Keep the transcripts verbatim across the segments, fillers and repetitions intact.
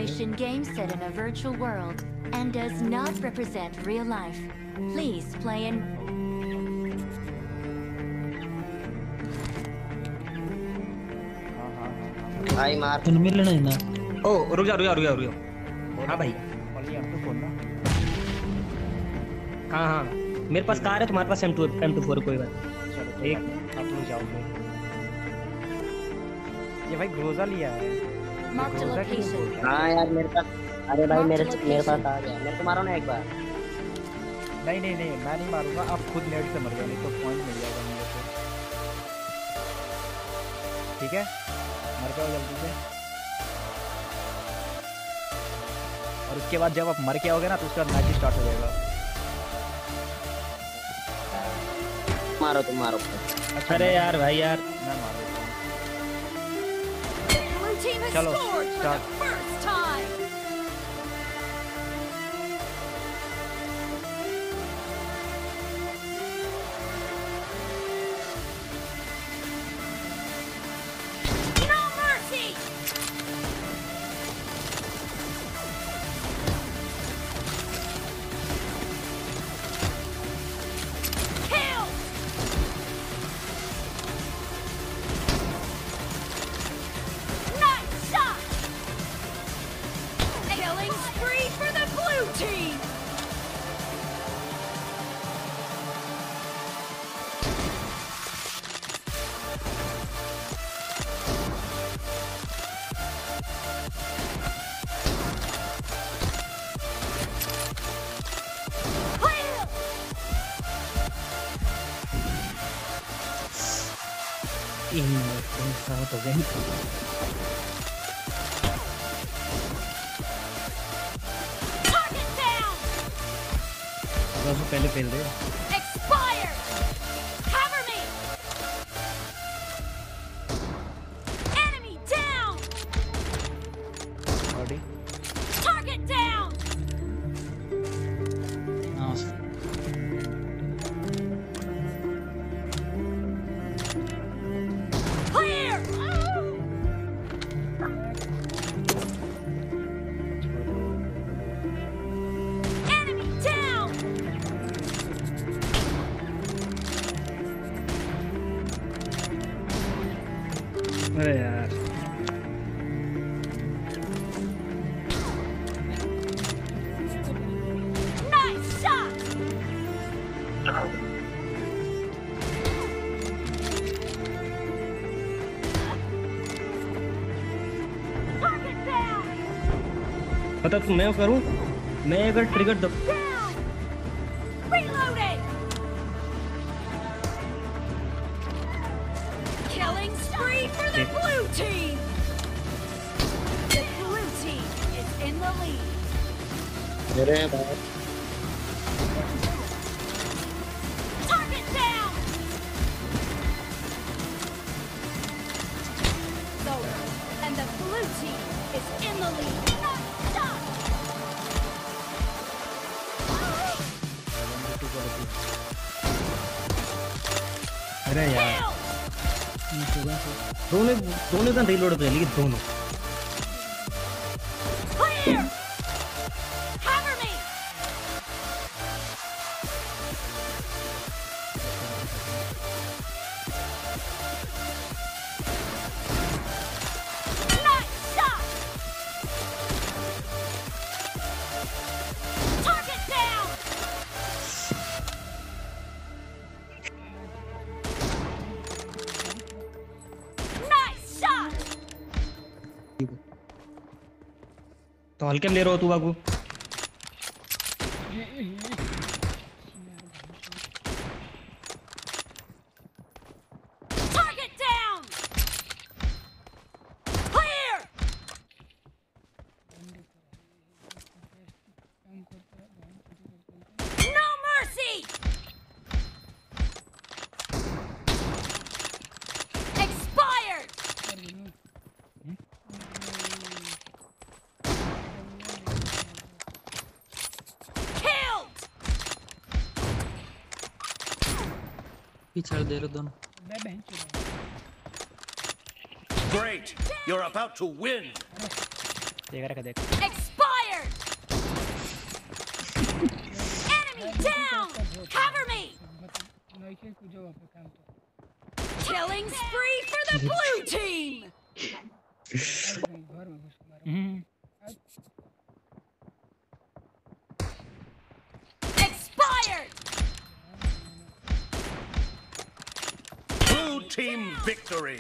simulation game set in a virtual world and does not represent real life. Please play in. भाई मार तूने मिल लेना है ना। ओ रुक जा रुक जा रुक जा रुक जा। हाँ भाई हाँ हाँ मेरे पास कार है, तुम्हारे पास M two M two four कोई बात नहीं। एक आप लोग जाओ फिर। ये भाई ग्रोजा लिया है। Marked a location. हाँ यार मेरे पास, अरे भाई मेरे मेरे पास आ गया, मेरे को मारो ना एक बार। नहीं नहीं नहीं मैं नहीं मारूंगा, आप खुद नेट से मर जाओ, नहीं तो पॉइंट मिल जाएगा मेरे को। ठीक है मर जाओ जल्दी से। और उसके बाद जब आप मर के आओगे ना तो उसके बाद मैच स्टार्ट हो जाएगा। मारो तुम मारो। अच्छा अरे यार भाई यार मैं मारूंगा। Team has चलो, scored for start. the first time. No mercy. Kill. Nice shot. Killing spree for the blue team. Clear. तीन मिनट सात हो गए। Target down. बस पहले फेल दे। Expired. Cover me. Enemy down. Body Target down. हाँ Clear. Enemy down. अरे यार Nice shot. Target down. पता तुम मैं करूँ, मैं अगर ट्रिगर दब Down. Reloading. Killing spree for the blue team. The blue team is in the lead. मेरे भाई Target down. Solo. And the blue team is in the lead. Nice shot. अरे यार Kill. दोनों दोनों का रीलोड कर ली दोनों। Clear. Cover me. Nice shot. Target down. Nice shot. तो हल्के में ले रहा हो तू बाबू। Target down. Clear. No mercy. Expired. Killed. पीछे दे रहे दोनों। Great! You're about to win! देख रखा देख Expired! Enemy down! Cover me! Killing spree for the blue team! Hmm Expired! Blue team victory.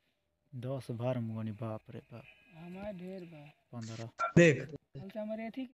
दस बार मुगनी बाप रे बाप हमारे ढेर बा पंद्रह देख हमसे हमारे थी